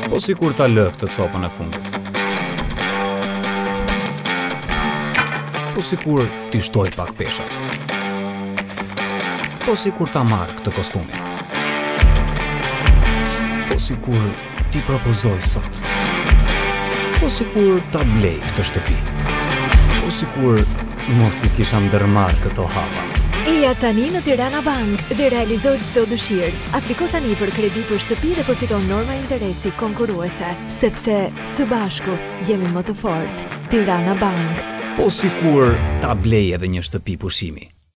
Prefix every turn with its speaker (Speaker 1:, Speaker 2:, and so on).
Speaker 1: Po sikur ta lë këtë copën e fundit. Po sikur t'i shtoj pak pesha. Po sikur ta marr këtë kostumin. Po sikur t'i propozoj sot. Po sikur ta blej këtë shtëpi. Po sikur mos i kisha ndërmarr këto hapa.
Speaker 2: Eja tani në Tirana Bank dhe realizo çdo dëshirë. Apliko tani për kredi për shtëpi dhe përfiton norma interesi konkurruese, sepse së bashku jemi më të fortë. Tirana Bank.
Speaker 1: Po sikur ta blej edhe një shtëpi pushimi.